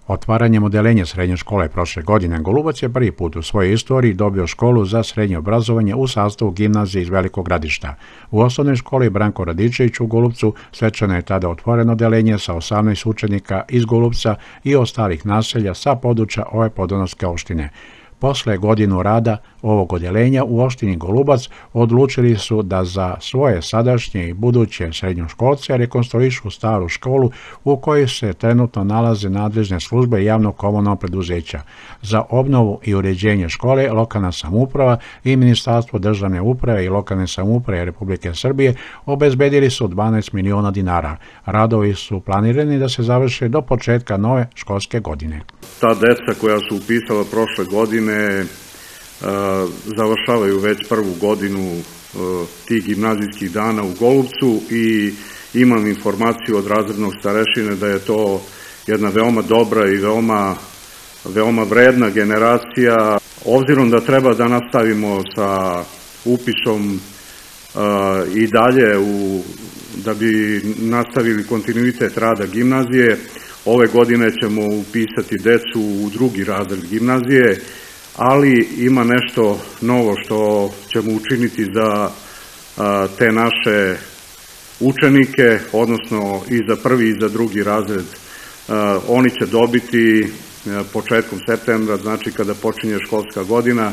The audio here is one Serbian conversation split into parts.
Otvaranjem odeljenja srednje škole prošle godine, Golubac je prvi put u svojoj istoriji dobio školu za srednje obrazovanje u sastavu gimnazije iz Velikog Gradišta. U osnovnoj školi Branko Radičević u Golubcu svečano je tada otvoreno odeljenje sa 18 učenika iz Golubca i ostalih naselja sa područja ove podunavske opštine. Posle godinu rada ovog odeljenja u opštini Golubac odlučili su da za svoje sadašnje i buduće srednjoškolce rekonstruišu staru školu u kojoj se trenutno nalaze nadležne službe javnog komunalnog preduzeća. Za obnovu i uređenje škole lokalna samouprava i Ministarstvo državne uprave i lokalne samouprave Republike Srbije obezbedili su 12 miliona dinara. Radovi su planirani da se završe do početka nove školske godine. Ta deca koja su upisala prošle godine završavaju već prvu godinu tih gimnazijskih dana u Golubcu i imam informaciju od razrednog starešine da je to jedna veoma dobra i veoma vredna generacija. Obzirom da treba da nastavimo sa upisom i dalje da bi nastavili kontinuitet rada gimnazije, ove godine ćemo upisati decu u drugi razred gimnazije, ali ima nešto novo što ćemo učiniti za te naše učenike, odnosno i za prvi i za drugi razred. Oni će dobiti početkom septembra, znači kada počinje školska godina,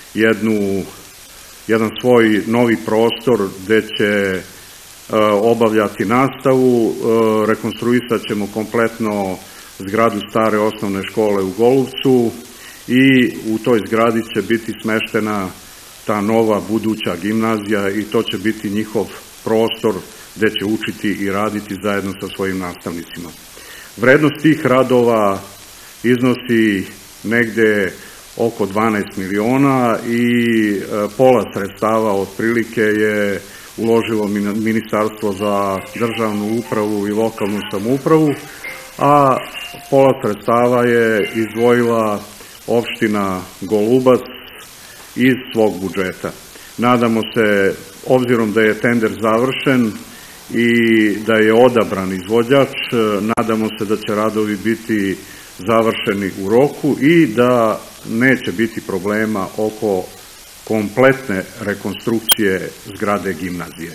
jedan svoj novi prostor gde će obavljati nastavu. Rekonstruisat ćemo kompletno zgradu stare osnovne škole u Golubcu i u toj zgradi će biti smeštena ta nova buduća gimnazija i to će biti njihov prostor gde će učiti i raditi zajedno sa svojim nastavnicima. Vrednost tih radova iznosi negde oko 12 miliona i pola sredstava otprilike je uložilo Ministarstvo za državnu upravu i lokalnu samoupravu, a pola sredstava je izdvojila opština Golubac iz svog budžeta. Nadamo se, obzirom da je tender završen i da je odabran izvođač, nadamo se da će radovi biti završeni u roku i da neće biti problema oko kompletne rekonstrukcije zgrade gimnazije.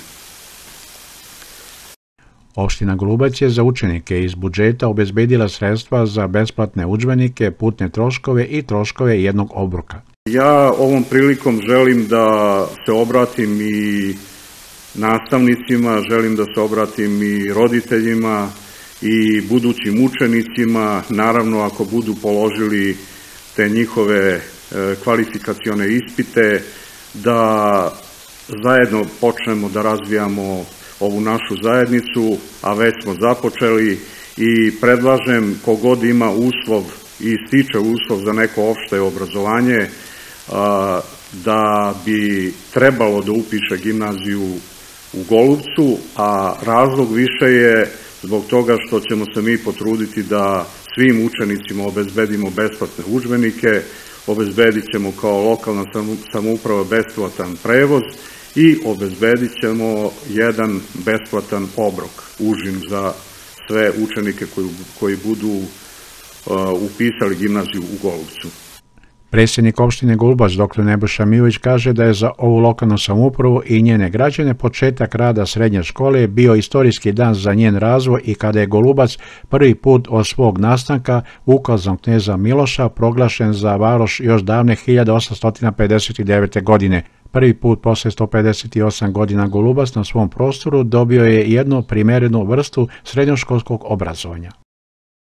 Opština Golubac je za učenike iz budžeta obezbedila sredstva za besplatne udžbenike, putne troškove i troškove jednog obroka. Ja ovom prilikom želim da se obratim i nastavnicima, želim da se obratim i roditeljima i budućim učenicima, naravno ako budu položili te njihove kvalifikacione ispite, da zajedno počnemo da razvijamo ovu našu zajednicu, a već smo započeli i predlažem kogod ima uslov i stiče uslov za neko opšte obrazovanje, da bi trebalo da upiše gimnaziju u Golubcu, a razlog više je zbog toga što ćemo se mi potruditi da svim učenicima obezbedimo besplatne udžbenike, obezbedit ćemo kao lokalna samouprava besplatan prevoz i obezbedit ćemo jedan besplatan obrok, užin za sve učenike koji budu upisali gimnaziju u Golubcu. Predsjednik opštine Golubac, dr. Nebojša Mijović, kaže da je za ovu lokalnu samoupravu i njene građane početak rada srednje škole bio istorijski dan za njen razvoj i kada je Golubac prvi put od svog nastanka ukazom kneza Miloša proglašen za varoš još davne 1859. godine. Prvi put posle 158 godina Golubac na svom prostoru dobio je jednu primerenu vrstu srednjoškolskog obrazovanja.